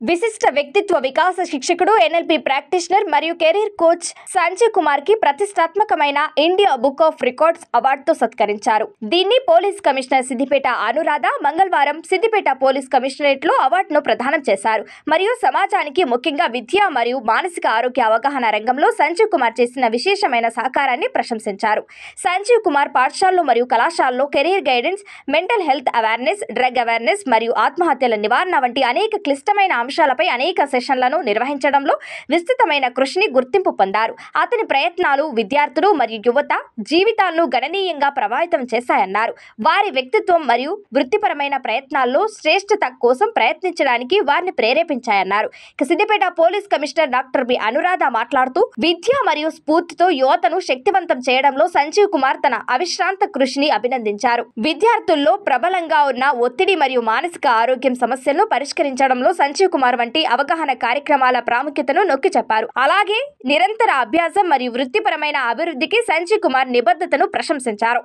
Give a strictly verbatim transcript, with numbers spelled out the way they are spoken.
విశిష్ట వ్యక్తిత్వ వికాస శిక్షకుడు, ఎన్ఎల్పి ప్రాక్టీషనర్ మరియు కెరీర్ కోచ్ సంజయ్ కుమార్ కి ప్రతిష్టాత్మకమైన ఇండియా బుక్ ఆఫ్ రికార్డ్స్ అవార్డుతో సత్కరించారు. దీన్ని పోలీస్ కమిషనర్ సిద్దిపేట అనురాధ మంగళవారం సిద్దిపేట పోలీస్ కమిషనరేట్ లో అవార్డును ప్రదానం చేశారు. మరియు సమాజానికి ముఖ్యంగా విద్య మరియు మానసిక ఆరోగ్య అవగాహన రంగంలో సంజయ్ కుమార్ చేసిన విశేషమైన సహకారాన్ని ప్రశంసించారు. సంజయ్ కుమార్ పాఠశాలలు మరియు కళాశాలలో career guidance, mental health awareness, drug awareness మరియు ఆత్మహత్యల నివారణ వంటి అనేక క్లిష్టమైన అంశాలపై అనేక సెషన్లను నిర్వహించడంలో విస్తృతమైన కృషిని గుర్తింపు పొందారు. అతని ప్రయత్నాలు విద్యార్థులు మరియు యువత జీవితాలను గణనీయంగా ప్రభావితం చేశాయన్నారు. వారి వ్యక్తిత్వం మరియు వృత్తిపరమైన ప్రయత్నాల్లో శ్రేష్ఠత కోసం ప్రయత్నించడానికి వారిని ప్రేరేపించాయన్నారు. Siddipet police commissioner doctor B Anuradha మాట్లాడుతూ విద్య మరియు స్ఫూర్తితో యువతను శక్తివంతం చేయడంలో సంజీవ్ కుమార్ తన అవిశ్రాంత కృషిని అభినందించారు. విద్యార్థుల్లో ప్రబలంగా ఉన్న ఒత్తిడి మరియు మానసిక ఆరోగ్యం సమస్యలను పరిష్కరించడంలో సంజీవ్ కుమార్ వంటి అవగాహన కార్యక్రమాల ప్రాముఖ్యతను నొక్కి చెప్పారు. అలాగే నిరంతర అభ్యాసం మరియు వృత్తిపరమైన అభివృద్ధికి సంజయ్ కుమార్ నిబద్ధతను ప్రశంసించారు.